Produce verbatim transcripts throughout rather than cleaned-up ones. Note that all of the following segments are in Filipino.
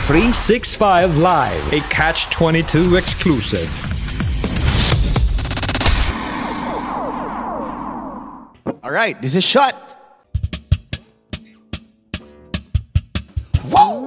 three sixty-five Live, a Catch twenty-two exclusive. Alright, this is Shot. Wow!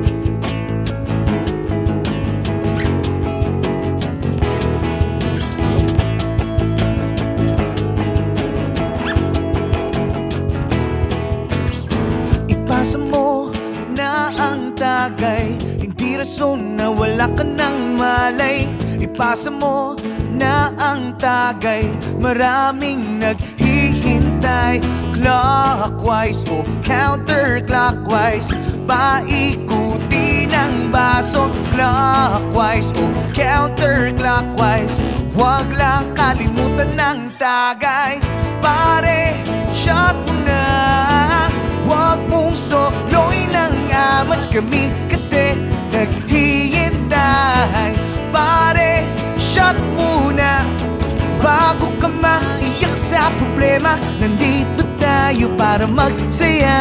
Ipasa mo na ang tagay, hindi rason na wala ka ng malay. Ipasa mo na ang tagay, maraming naghihintay. Clockwise o counterclockwise, paikuti ng baso. Clockwise o counterclockwise, huwag lang kalimutan ng tagay. Pare, shot mo na, huwag mong soloy ng amats kami kasi naghihintay. Pare, shot muna bago ka maiyak sa problema. Nandito tayo para magsaya.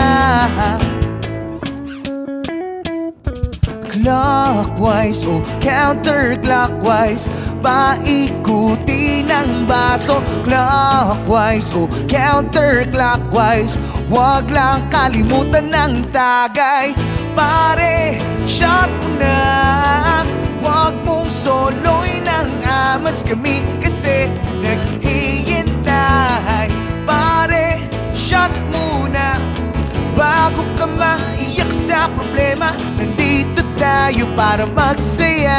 Clockwise o counterclockwise, paikuti ng baso. Clockwise o counterclockwise, huwag lang kalimutan ng tagay. Pare, shot mo na, huwag mong soloy ng amats kami kasi naghihintay. Pare, shot muna bago ka maiyak sa problema. Nandito tayo para magsaya.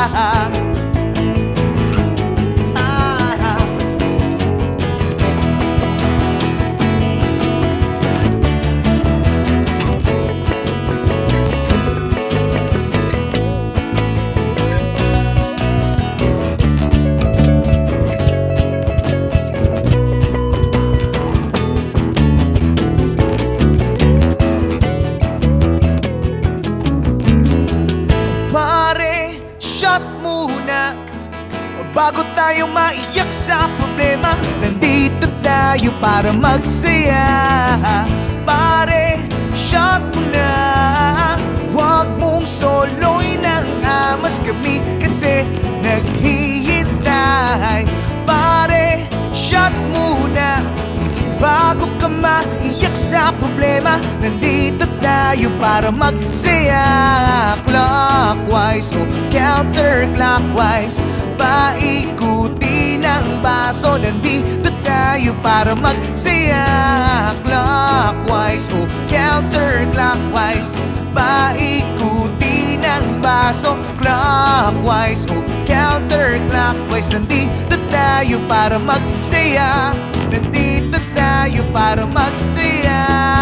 Bago tayo maiyak sa problema, nandito tayo para magsaya. Pare, shot mo na, huwag mong soloy ng amats kami kasi naghihintay. Pare, shot muna bago ka maiyak sa problema. Nandito tayo para magsaya. Clockwise o counterclockwise, paikuti ng baso. Nandito tayo para magsaya. Clockwise o counterclockwise, paikuti ng baso. Clockwise o counterclockwise, nandito tayo para magsaya. Nandito tayo para magsaya.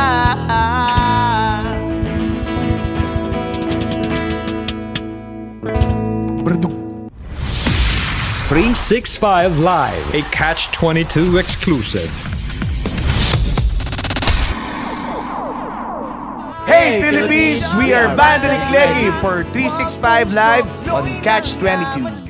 three sixty-five Live, a Catch twenty-two exclusive. Hey Philippines, we are Banda and Kleggy for three sixty-five Live on Catch twenty-two.